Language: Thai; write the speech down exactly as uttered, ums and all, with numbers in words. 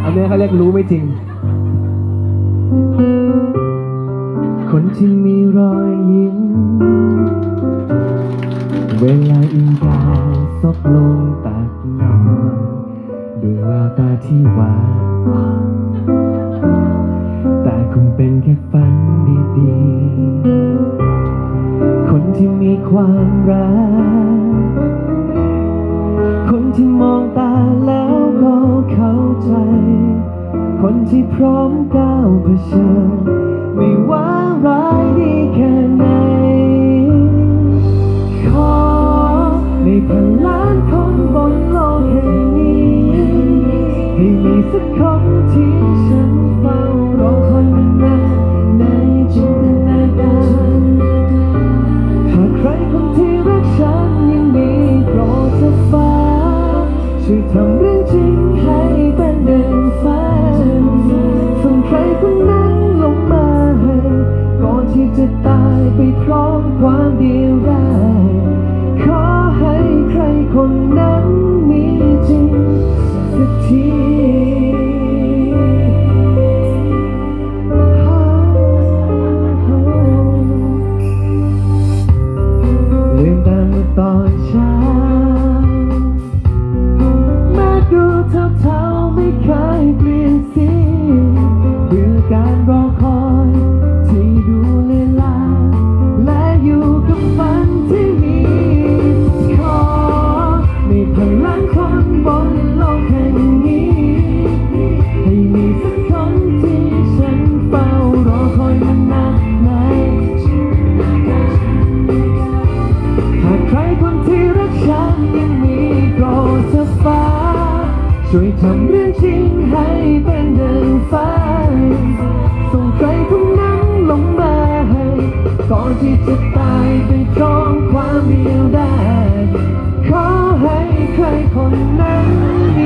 อันนี้เขาเรียกรู้ไม่จริงคนที่มีรอยยิ้มเวลาอิงกายซบลงตักนอนด้วยแววตาที่หวานแต่คงเป็นแค่ฝันดีๆคนที่มีความรักคนที่มองตาแล้วก็เข้าใจคนที่พร้อมก้าวเผชิญไม่ว่าร้ายดีแค่ไหนขอในพันล้านคนบนโลกแห่งนี้ให้มีสักคนที่ฉันเฝ้ารอคอยมานานในจินตนาการหากใครคนที่รักฉันยังมีโปรดเถิดฟ้าช่วยทำเรื่องจริงให้เป็นเดินฝันส่งใครคนนั้นลงมาให้ก่อนที่จะตายไปพร้อมความเดียวดายขอให้ใครคนนั้นมีจริงสักทีลืมตาเมื่อตอนเช้าเท่าไม่เคยเปลี่ยนสีเพื่อการรอคอยที่ดูเวลาและอยู่กับฝันที่มีขอมีพลังคนบนโลกแห่งนี้ให้มีสักคนที่ฉันเฝ้ารอคอยมานานในหากใครคนที่รักฉันยังมีโปรดเถิดฟ้าช่วยทำเรื่องจริงให้เป็นเดินฝันส่งใครคนนั้นลงมาให้ก่อนที่จะตายไปพร้อมความเดียวดายขอให้ใครคนนั้น